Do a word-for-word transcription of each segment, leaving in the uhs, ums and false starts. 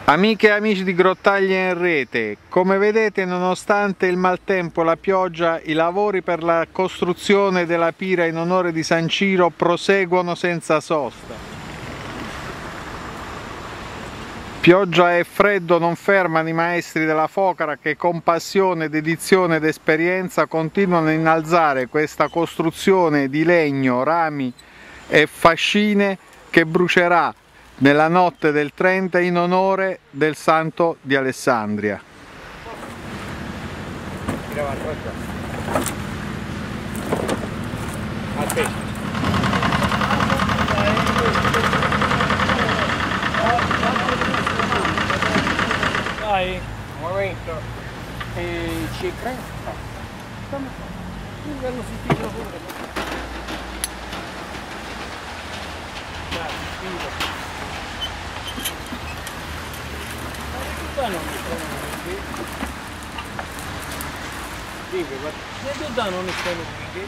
Amiche e amici di Grottaglie in Rete, come vedete, nonostante il maltempo e la pioggia, i lavori per la costruzione della pira in onore di San Ciro proseguono senza sosta. Pioggia e freddo non fermano i maestri della Focara che con passione, dedizione ed esperienza continuano a innalzare questa costruzione di legno, rami e fascine che brucerà nella notte del trenta in onore del Santo di Alessandria. Dai, un momento. E ci presta. Un bello sottile pure. Non mi stanno non mi stanno qui.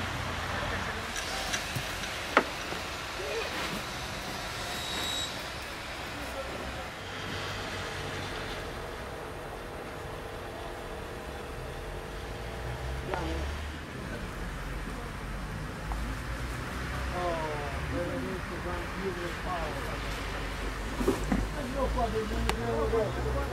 Oh, veramente quanti io Paolo. Io qua devo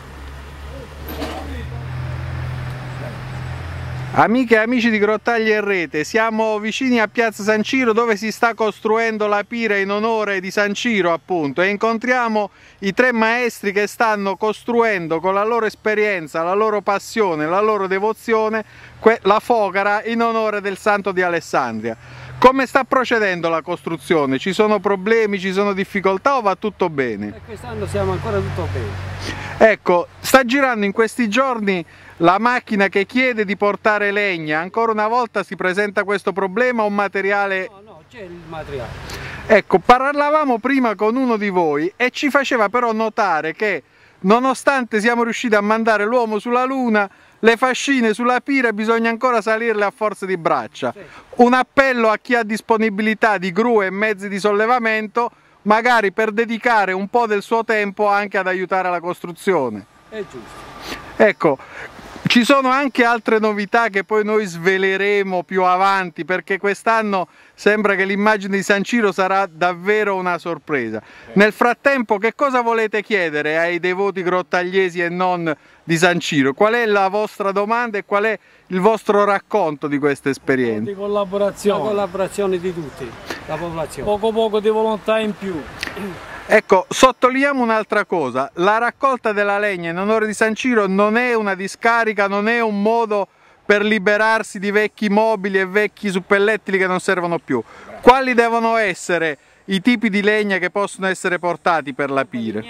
Amiche e amici di Grottaglie in Rete, siamo vicini a Piazza San Ciro dove si sta costruendo la pira in onore di San Ciro, appunto, e incontriamo i tre maestri che stanno costruendo con la loro esperienza, la loro passione, la loro devozione la Focara in onore del Santo di Alessandria. Come sta procedendo la costruzione? Ci sono problemi, ci sono difficoltà o va tutto bene? Quest'anno siamo ancora tutto bene. Ecco, sta girando in questi giorni la macchina che chiede di portare legna. Ancora una volta si presenta questo problema, un materiale... No, no, c'è il materiale. Ecco, parlavamo prima con uno di voi e ci faceva però notare che nonostante siamo riusciti a mandare l'uomo sulla Luna, le fascine sulla pira bisogna ancora salirle a forza di braccia. Sì. Un appello a chi ha disponibilità di gru e mezzi di sollevamento, magari per dedicare un po' del suo tempo anche ad aiutare la costruzione. È giusto. Ecco, ci sono anche altre novità che poi noi sveleremo più avanti, perché quest'anno sembra che l'immagine di San Ciro sarà davvero una sorpresa. Nel frattempo, che cosa volete chiedere ai devoti grottagliesi e non di San Ciro? Qual è la vostra domanda e qual è il vostro racconto di questa esperienza? Di collaborazione. La collaborazione di tutti, la popolazione. Poco poco di volontà in più. Ecco, sottolineiamo un'altra cosa, la raccolta della legna in onore di San Ciro non è una discarica, non è un modo per liberarsi di vecchi mobili e vecchi suppellettili che non servono più. Quali devono essere i tipi di legna che possono essere portati per la pira?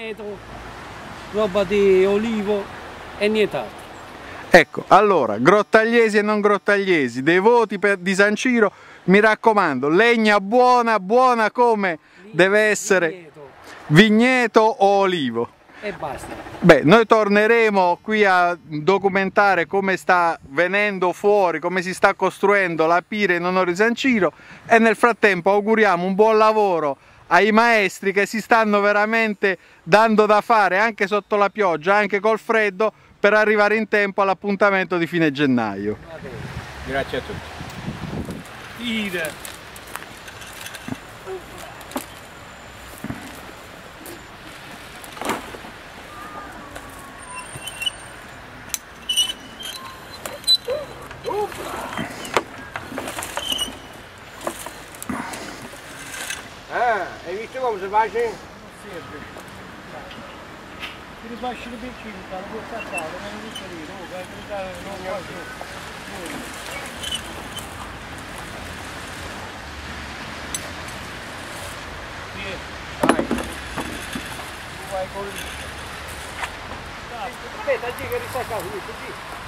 Roba di olivo e nient'altro. Ecco, allora, grottagliesi e non grottagliesi, devoti per, di San Ciro, mi raccomando, legna buona, buona come deve essere... Vigneto o olivo? E basta. Beh, noi torneremo qui a documentare come sta venendo fuori, come si sta costruendo la pira in onore di San Ciro e nel frattempo auguriamo un buon lavoro ai maestri che si stanno veramente dando da fare anche sotto la pioggia, anche col freddo, per arrivare in tempo all'appuntamento di fine gennaio. Grazie a tutti. Ide. Ah, hai visto come si fa? Sì, ti rifasci le piccine, non puoi scattare, non mi dice lì, no, per gridare non lo faccio. Sì, vai. Tu vai con lì. Dai, aspetta, che rifacciamo, così.